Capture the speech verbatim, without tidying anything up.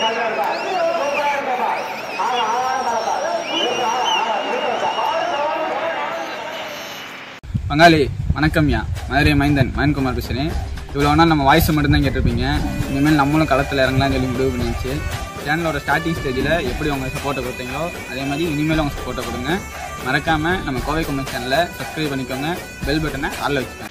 பங்காளி வணக்கம்யா, மதுரை மைந்தன் மயன்குமார் பேசுகிறேன். இவ்வளோ நாள் நம்ம வாய்ஸை மட்டும்தான் கேட்டிருப்பீங்க. இனிமேல் நம்மளும் களத்தில் இறங்கலாம்னு சொல்லி முடிவு பண்ணிடுச்சு. சேனலோட ஸ்டார்டிங் ஸ்டேஜில் எப்படி உங்கள் சப்போர்ட்டை கொடுத்தீங்களோ அதே மாதிரி இனிமேலும் உங்கள் சப்போர்ட்டை கொடுங்க. மறக்காமல் நம்ம கோவை கொமெண்ட் சேனலை சப்ஸ்கிரைப் பண்ணிக்கோங்க. பெல் பட்டனை ஆளில் வச்சுக்கோங்க.